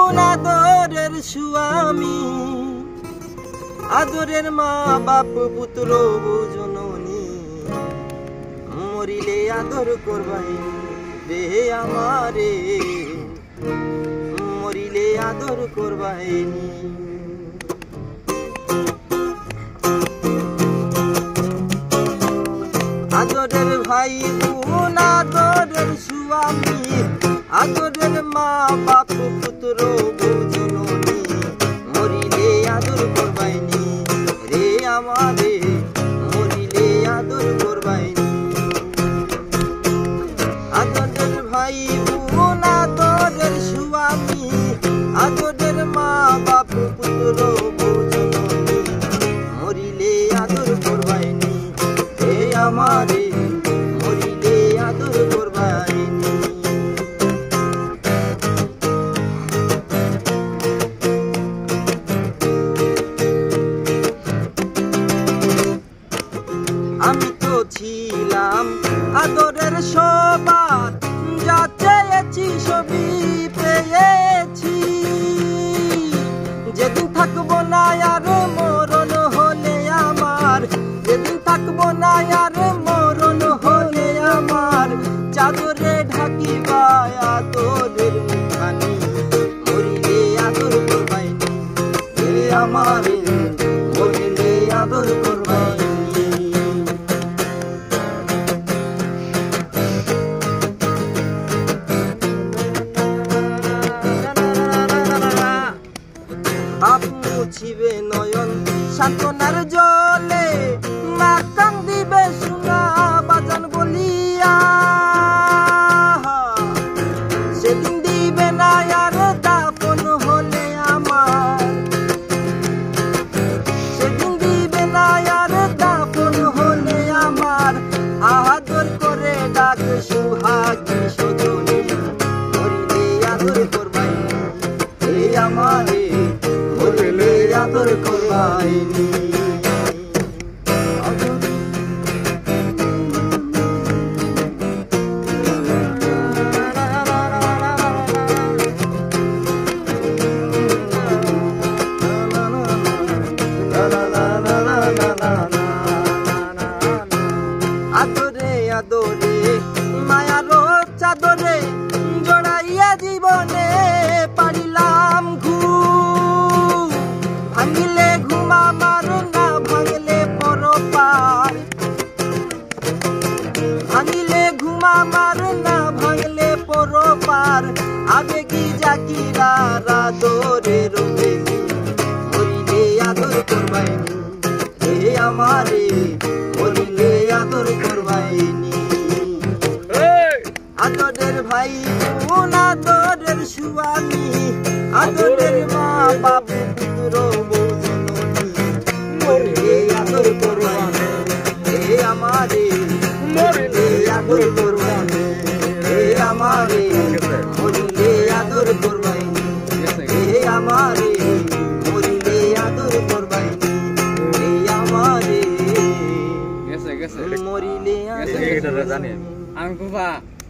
বোন আদরের স্বামী, আদরের মা বাপ পুত্র জননী, মরিলে আদর করবাই রে আমারে, মরিলে আদর করবাইনি। আদরের ভাই বোন আদরের স্বামী, আদরের মা বাপ পুত্র জননী, মরিলে আদর করবাইনি রে আমারে, মরিলে আদর করবাইনি। আদরের ভাই বোন আদরের স্বামী, আদরের মা বাপ পুত্র জননী, মরিলে আদর করবাইনি রে আমারে, মরিলে আদর করবাইনি। আমি তো ছিলাম আদরের সবার, যা চেয়েছি সবই পেয়েছি। যেদিন থাকবো না আর মরণ হলে আমার, যেদিন থাকবো না আর মরণ হলে আমার, চাদরে ঢাকিবা আদরের মুখানি, মরিলে আদর করবাইনি রে আমারে, মরিলে আদর করবাইনি। বাপ মুছিবে নয়ন সান্ত্বনার জলে, মা কান্দিবে সোনা বাজান বলিয়া। সেদিন দিবে না আর দাফন হলে আমার, সেদিন দিবে না আর দাফন হলে আমার, আদর করে ডাক সুহাগী সজনী, মরিলে আদর করবাইনি রে আমারে, মরিলে আদর করবাইনি। আদরে আদরে মায়ার চাদরে জড়াইয়া জীবনে পারিলাম ঘুম, ভাঙিলে ঘুম আমার না ভাঙলে পরপার, ভাঙিলে ঘুম আমার না ভাঙলে পরপার। আবেগী জাকিরার আদরের বেগী, মরিলে আদর করবাইনি রে আমারে, মরিলে আদর করবাইনি। আদরের ভাই বোন আদরের স্বামী, আদরের মা বাপ পুত্র জননী, মরিলে আদর করবাইনি রে আমারে, মরিলে আদর করবাইনি রে আমারে, মরিলে আদর করবাইনি রে আমারে, মরিলে আদর করবাইনি রে আমারে, মরিলে আদর। জানি আমি